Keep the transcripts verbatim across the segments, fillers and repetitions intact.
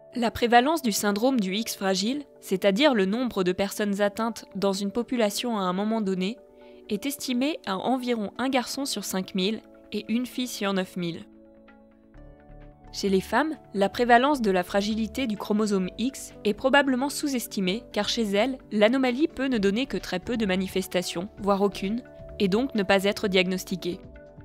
La prévalence du syndrome du X fragile, c'est-à-dire le nombre de personnes atteintes dans une population à un moment donné, est estimée à environ un garçon sur cinq mille et une fille sur neuf mille. Chez les femmes, la prévalence de la fragilité du chromosome X est probablement sous-estimée car chez elles, l'anomalie peut ne donner que très peu de manifestations, voire aucune, et donc ne pas être diagnostiquée.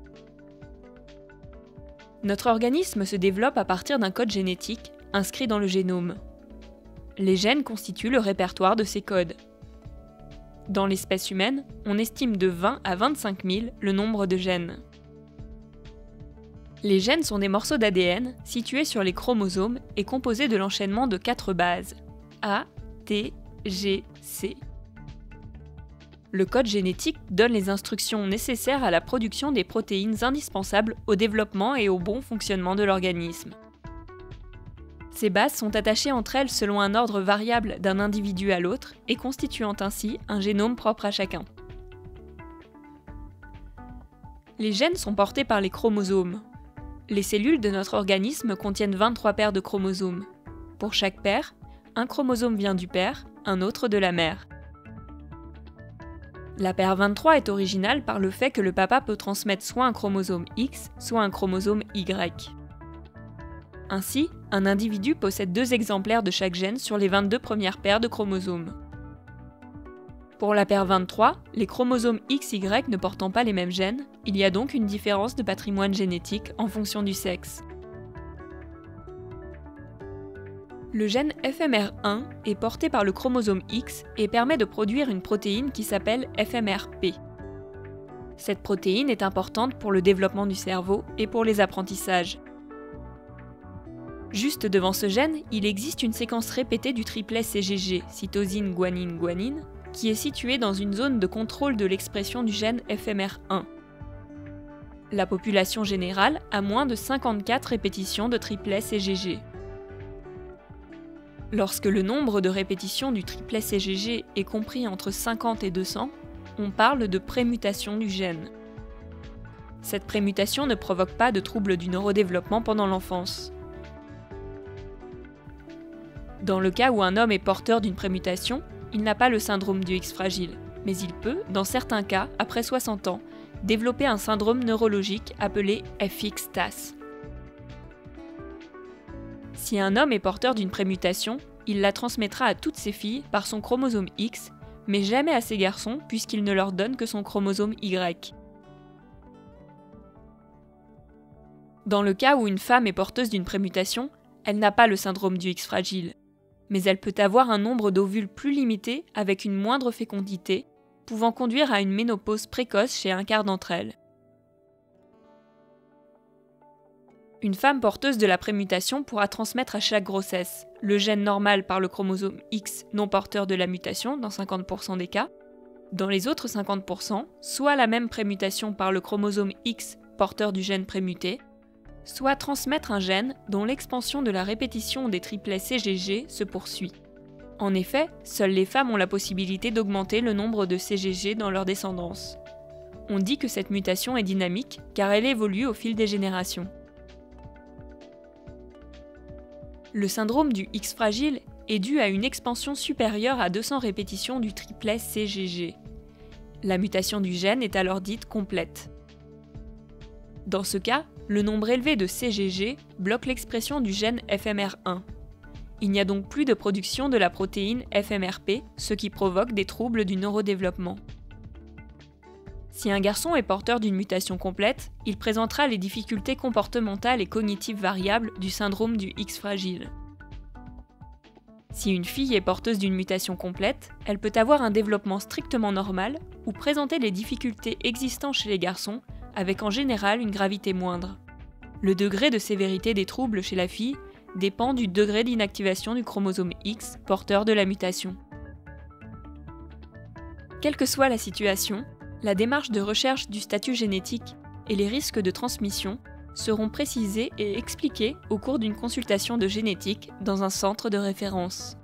Notre organisme se développe à partir d'un code génétique inscrit dans le génome. Les gènes constituent le répertoire de ces codes. Dans l'espèce humaine, on estime de vingt à vingt-cinq mille le nombre de gènes. Les gènes sont des morceaux d'A D N situés sur les chromosomes et composés de l'enchaînement de quatre bases A, T, G, C. Le code génétique donne les instructions nécessaires à la production des protéines indispensables au développement et au bon fonctionnement de l'organisme. Ces bases sont attachées entre elles selon un ordre variable d'un individu à l'autre et constituant ainsi un génome propre à chacun. Les gènes sont portés par les chromosomes. Les cellules de notre organisme contiennent vingt-trois paires de chromosomes. Pour chaque paire, un chromosome vient du père, un autre de la mère. La paire vingt-trois est originale par le fait que le papa peut transmettre soit un chromosome X, soit un chromosome Y. Ainsi, un individu possède deux exemplaires de chaque gène sur les vingt-deux premières paires de chromosomes. Pour la paire vingt-trois, les chromosomes X Y ne portant pas les mêmes gènes, il y a donc une différence de patrimoine génétique en fonction du sexe. Le gène F M R un est porté par le chromosome X et permet de produire une protéine qui s'appelle F M R P. Cette protéine est importante pour le développement du cerveau et pour les apprentissages. Juste devant ce gène, il existe une séquence répétée du triplet C G G, cytosine, guanine, guanine, qui est située dans une zone de contrôle de l'expression du gène F M R un. La population générale a moins de cinquante-quatre répétitions de triplet C G G. Lorsque le nombre de répétitions du triplet C G G est compris entre cinquante et deux cents, on parle de prémutation du gène. Cette prémutation ne provoque pas de troubles du neurodéveloppement pendant l'enfance. Dans le cas où un homme est porteur d'une prémutation, il n'a pas le syndrome du X fragile, mais il peut, dans certains cas, après soixante ans, développer un syndrome neurologique appelé F X T A S. Si un homme est porteur d'une prémutation, il la transmettra à toutes ses filles par son chromosome X, mais jamais à ses garçons puisqu'il ne leur donne que son chromosome Y. Dans le cas où une femme est porteuse d'une prémutation, elle n'a pas le syndrome du X fragile, mais elle peut avoir un nombre d'ovules plus limité avec une moindre fécondité, pouvant conduire à une ménopause précoce chez un quart d'entre elles. Une femme porteuse de la prémutation pourra transmettre à chaque grossesse le gène normal par le chromosome X non porteur de la mutation dans cinquante pour cent des cas, dans les autres cinquante pour cent, soit la même prémutation par le chromosome X porteur du gène prémuté, soit transmettre un gène dont l'expansion de la répétition des triplets C G G se poursuit. En effet, seules les femmes ont la possibilité d'augmenter le nombre de C G G dans leur descendance. On dit que cette mutation est dynamique car elle évolue au fil des générations. Le syndrome du X fragile est dû à une expansion supérieure à deux cents répétitions du triplet C G G. La mutation du gène est alors dite complète. Dans ce cas, le nombre élevé de C G G bloque l'expression du gène F M R un. Il n'y a donc plus de production de la protéine F M R P, ce qui provoque des troubles du neurodéveloppement. Si un garçon est porteur d'une mutation complète, il présentera les difficultés comportementales et cognitives variables du syndrome du X fragile. Si une fille est porteuse d'une mutation complète, elle peut avoir un développement strictement normal ou présenter les difficultés existantes chez les garçons, avec en général une gravité moindre. Le degré de sévérité des troubles chez la fille dépend du degré d'inactivation du chromosome X porteur de la mutation. Quelle que soit la situation, la démarche de recherche du statut génétique et les risques de transmission seront précisés et expliqués au cours d'une consultation de génétique dans un centre de référence.